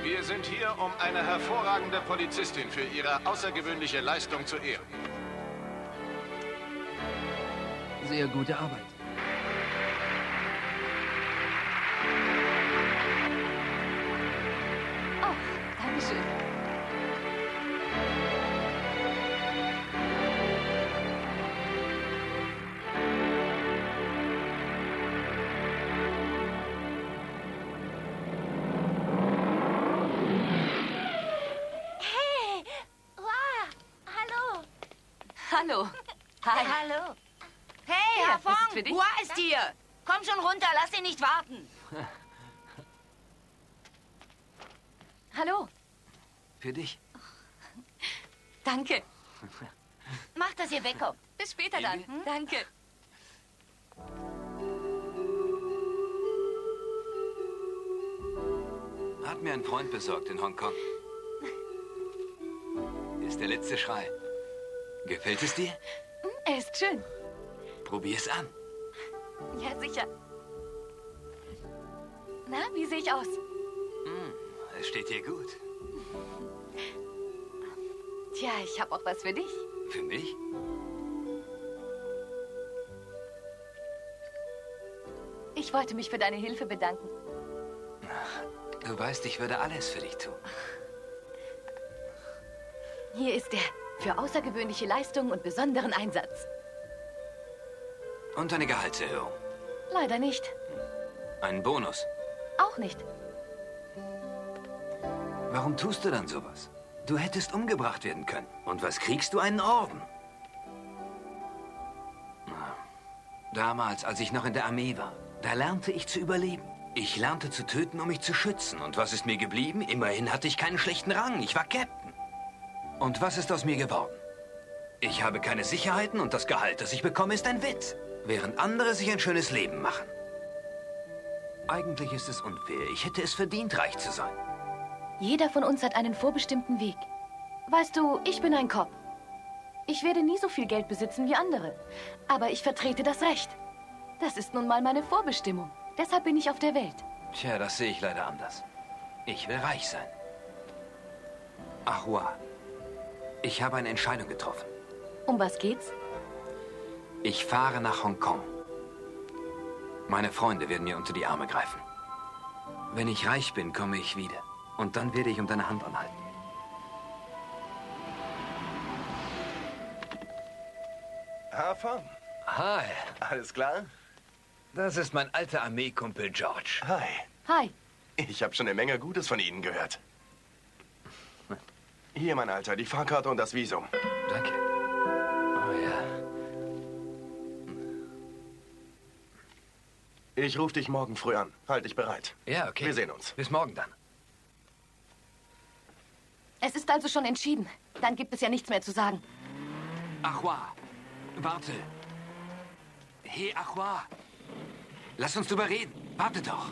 Wir sind hier, um eine hervorragende Polizistin für ihre außergewöhnliche Leistung zu ehren. Sehr gute Arbeit. Oh, Dankeschön. Hey! Wow! Hallo! Hallo. Hi. Hallo! Hey, Ja, Herr das ist Fong! für dich. Hua ist hier! Komm schon runter, lass ihn nicht warten! Hallo. Für dich. Danke. Mach, dass ihr wegkommt. Bis später dann. Danke. Hat mir ein Freund besorgt in Hongkong. Ist der letzte Schrei. Gefällt es dir? Er ist schön. Probier's an. Ja, sicher. Na, wie sehe ich aus? Es steht dir gut. Tja, ich habe auch was für dich. Für mich? Ich wollte mich für deine Hilfe bedanken. Du weißt, ich würde alles für dich tun. Hier ist er. Für außergewöhnliche Leistungen und besonderen Einsatz. Und eine Gehaltserhöhung. Leider nicht. Einen Bonus. Auch nicht. Warum tust du dann sowas? Du hättest umgebracht werden können. Und was kriegst du? Einen Orden. Damals, als ich noch in der Armee war, da lernte ich zu überleben. Ich lernte zu töten, um mich zu schützen. Und was ist mir geblieben? Immerhin hatte ich keinen schlechten Rang. Ich war Captain. Und was ist aus mir geworden? Ich habe keine Sicherheiten und das Gehalt, das ich bekomme, ist ein Witz. Während andere sich ein schönes Leben machen. Eigentlich ist es unfair. Ich hätte es verdient, reich zu sein. Jeder von uns hat einen vorbestimmten Weg. Weißt du, ich bin ein Cop. Ich werde nie so viel Geld besitzen wie andere. Aber ich vertrete das Recht. Das ist nun mal meine Vorbestimmung. Deshalb bin ich auf der Welt. Tja, das sehe ich leider anders. Ich will reich sein. Ahua, ich habe eine Entscheidung getroffen. Um was geht's? Ich fahre nach Hongkong. Meine Freunde werden mir unter die Arme greifen. Wenn ich reich bin, komme ich wieder. Und dann werde ich um deine Hand anhalten. Hafer, Hi, alles klar? das ist mein alter Armeekumpel George. Hi. Hi. Ich habe schon eine Menge Gutes von Ihnen gehört. Hier, mein Alter, die Fahrkarte und das Visum. Danke. Oh ja. Ich rufe dich morgen früh an. Halt dich bereit. Ja, okay. Wir sehen uns. Bis morgen dann. Es ist also schon entschieden. Dann gibt es ja nichts mehr zu sagen. Ahua, warte. Hey, Ahua. Lass uns drüber reden. Warte doch.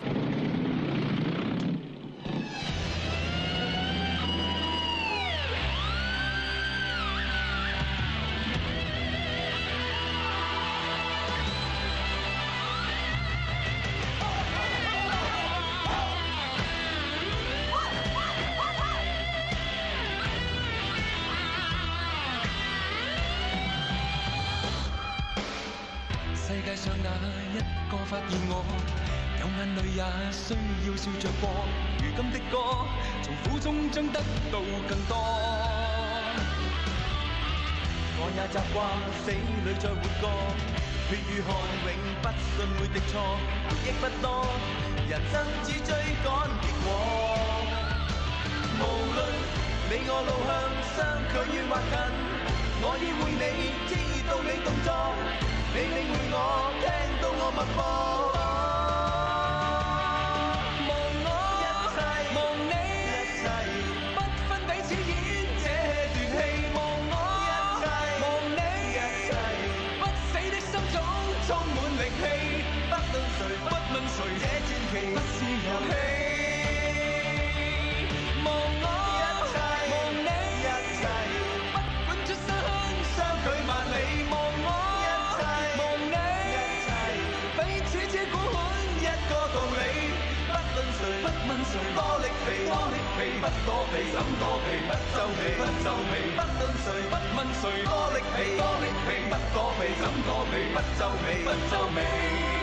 彼此之不躲避，怎躲避？不皺眉，不皺眉，不論誰，不問誰，多力皮，多力皮，不躲避，怎躲避？不皺眉，不皺眉。